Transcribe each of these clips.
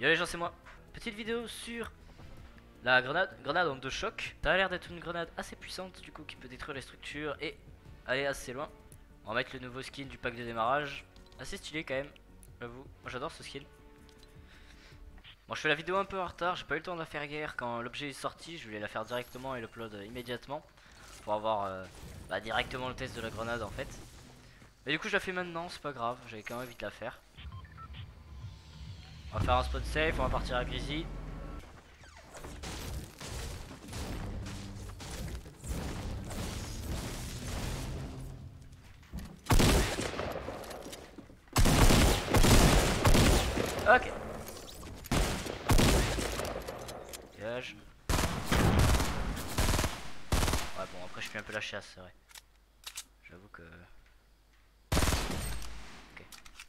Yo les gens, c'est moi. Petite vidéo sur la grenade donc de choc. Ça a l'air d'être une grenade assez puissante du coup qui peut détruire les structures et aller assez loin. On va mettre le nouveau skin du pack de démarrage. Assez stylé quand même, j'avoue. Moi j'adore ce skin. Bon, je fais la vidéo un peu en retard, j'ai pas eu le temps de la faire hier quand l'objet est sorti. Je voulais la faire directement et l'upload immédiatement pour avoir directement le test de la grenade en fait. Mais du coup je la fais maintenant, c'est pas grave, j'avais quand même vite la faire. On va faire un spawn safe, on va partir à Greasy. Ok. Dégage. Ouais bon après je fais un peu la chasse, c'est vrai. J'avoue que... Ok.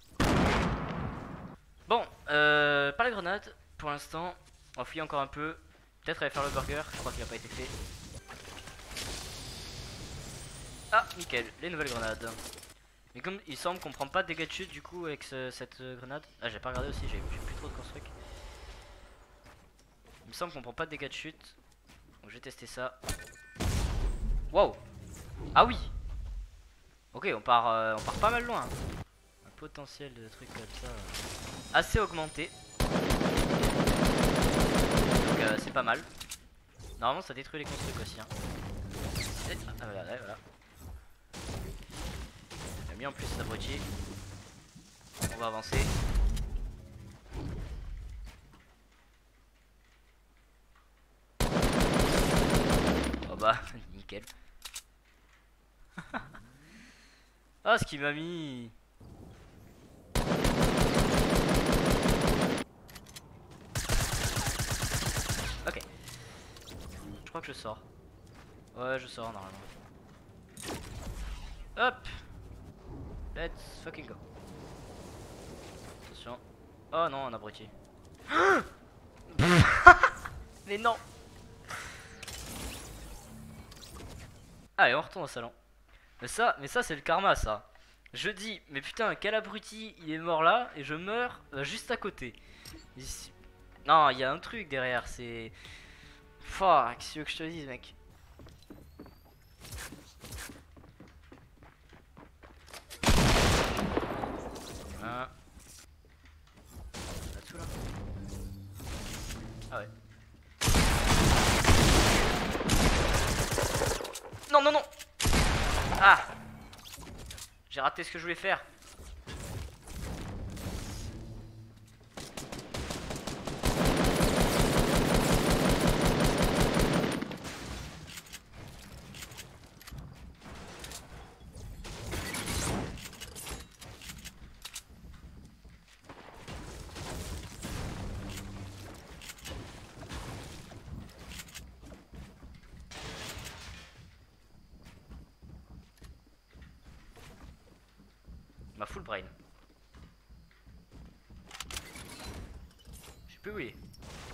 Bon, pas la grenade pour l'instant. On va fouiller encore un peu. Peut-être aller faire le burger, je crois qu'il a pas été fait. Ah, nickel, les nouvelles grenades. Mais comme il semble qu'on prend pas de dégâts de chute du coup avec cette grenade. Ah, j'ai pas regardé aussi, j'ai plus trop de construct. Il me semble qu'on prend pas de dégâts de chute. Donc je vais tester ça. Wow. Ah oui. Ok, on part pas mal loin. Un potentiel de trucs comme ça assez augmenté. Donc c'est pas mal. Normalement ça détruit les constructs aussi hein. Ah voilà, ouais, voilà. J'ai mis en plus cet abruti. On va avancer. Oh bah, nickel. Ah, ce qu'il m'a mis. Ok. Je crois que je sors. Ouais, je sors normalement. Hop. Let's fucking go. Attention. Oh non, un abruti. Mais non. Allez, on retourne au salon. Mais ça c'est le karma ça. Je dis, mais putain, quel abruti, il est mort là et je meurs juste à côté. Ici. Non, il y a un truc derrière, c'est... Fuck, qu'est-ce que tu veux que je te dise, mec? Un. Là-dessous là. Ah ouais. Non, non, non. Ah. J'ai raté ce que je voulais faire. Ma full brain. Je sais plus où il est.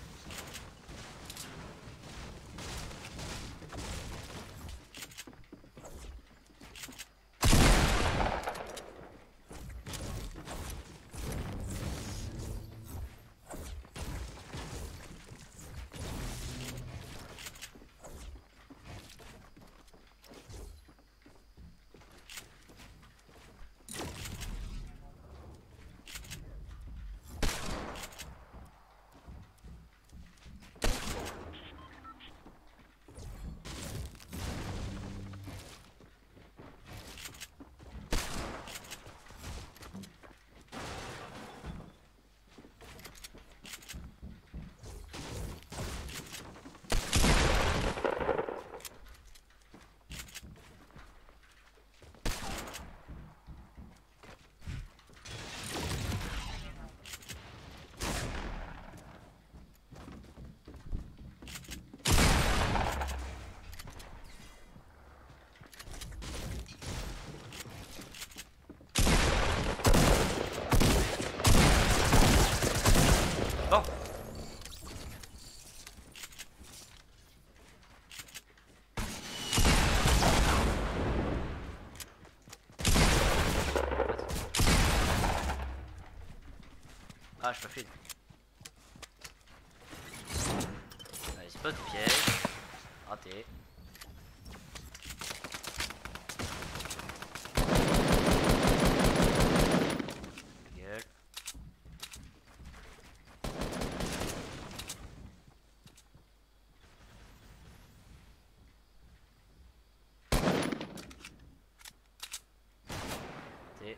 Bon. Ah, je me fais. Petit piège. Raté. Gueule. Raté.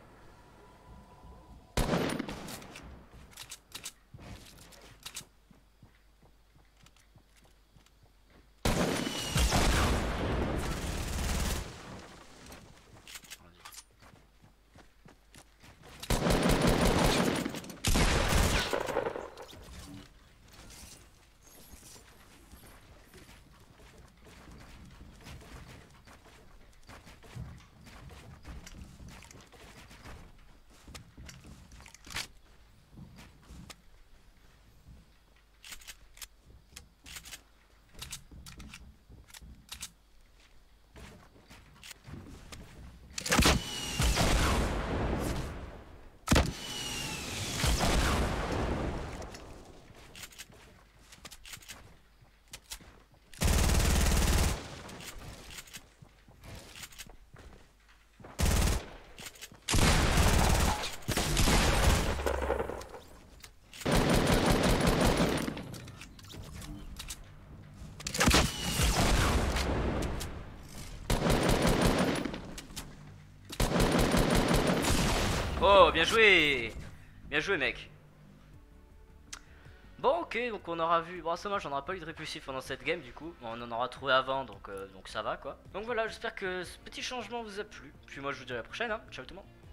Oh, bien joué! Bien joué, mec. Bon, ok, donc on aura vu. Bon, c'est dommage, on n'aura pas eu de répulsif pendant cette game, du coup. Bon, on en aura trouvé avant, donc ça va, quoi. Donc voilà, j'espère que ce petit changement vous a plu. Puis moi, je vous dis à la prochaine, hein. Ciao tout le monde.